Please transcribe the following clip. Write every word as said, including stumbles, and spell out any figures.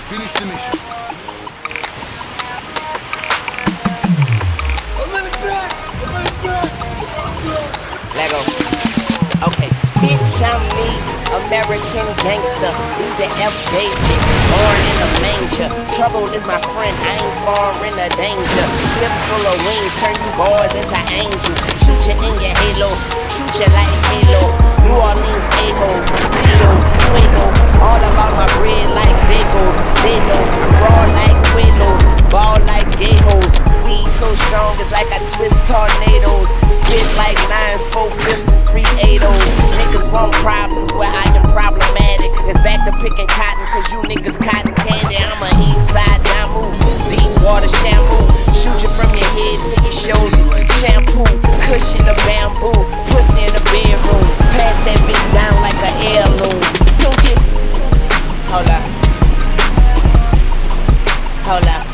Finish the mission. Lego. Okay, bitch, I'm me, American gangster. He's an F baby, born in a manger. Trouble is my friend, I ain't far in a danger. Clip full of wings, turn you boys into angels. Shoot you in your halo, shoot you like Halo. New Orleans a-hole, Frito, Fuego. All about my bread like bagels. They know I'm raw like Quaaludes, ball like gay hoes. Weed so strong, it's like I twist tornadoes. Spit like nines, four fifths, and three eightos. Niggas want problems where I am problematic. It's back to picking cotton, cause you niggas cotton candy. I'm a east side Damu, deep water shampoo. Shoot you from your head to your shoulders. Shampoo, cushion of bamboo, pussy in the bedroom. Pass that bitch down like an heirloom. Took it. Hold up. Hold up.